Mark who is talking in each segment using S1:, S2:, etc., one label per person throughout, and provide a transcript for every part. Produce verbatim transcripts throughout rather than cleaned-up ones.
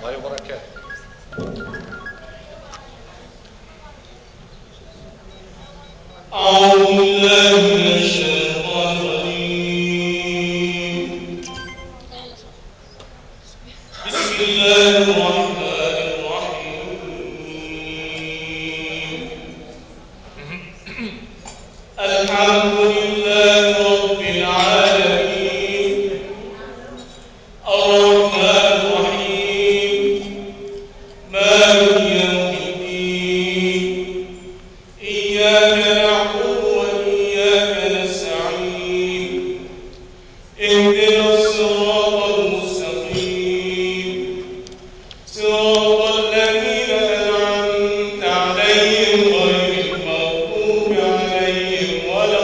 S1: الله وبركاته.
S2: أعوذ بالله من الشيطان الرجيم. بسم الله الرحمن الرحيم. الحمد لله رب العالمين، الرحمن الرحيم، مالك يوم الدين، إياك نعبد وإياك نستعين، اهدنا الصراط المستقيم، صراط الذين أنعمت عليهم غير المغضوب عليهم ولا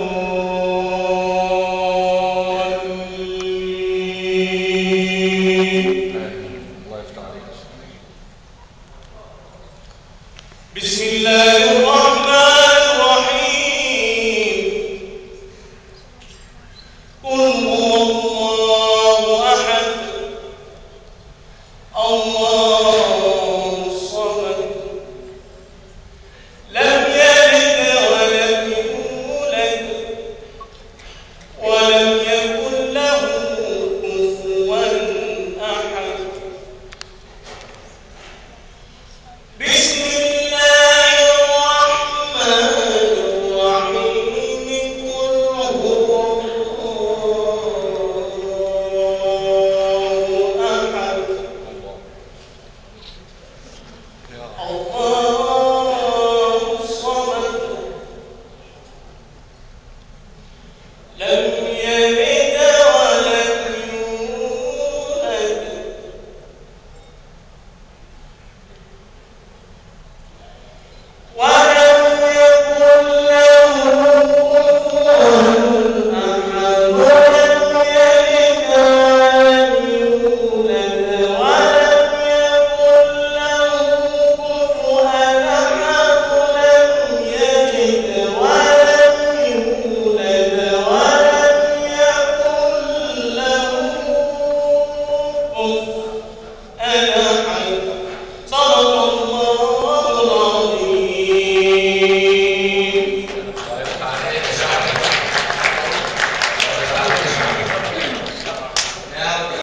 S2: الضالين.
S1: الله يفتح عليك.
S2: بسم الله الرحمن الرحيم. قل هو الله أحد، الله الصمد، لم يلد ولم يولد ولم يكن له كفوا أحد. بسم الله الرحمن الرحيم. قل هو الله أحد، الله الصمد، لم